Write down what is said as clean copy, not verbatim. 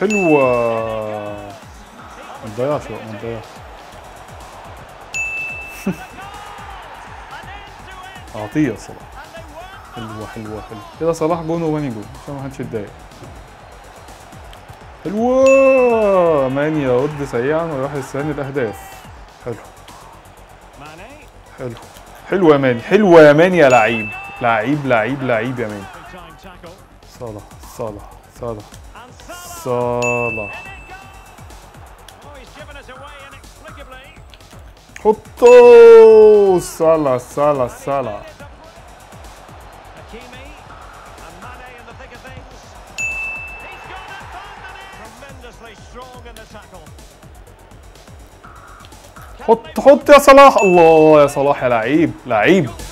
حلوة. ما تضيعش بقى، ما تضيعش. عطية صلاح. حلوة حلوة حلوة كده. صلاح جون وماني جون عشان ما حدش يتضايق. حلوة. ماني يرد سريعا ويروح يستنى الأهداف. حلو حلو حلو يا ماني. حلوة يا ماني يا لعيب لعيب لعيب لعيب يا ماني. صلاح صلاح صلاح صلاح. حطوا. صلاح صلاح صلاح. حط حط يا صلاح. الله يا صلاح يا لعيب لعيب.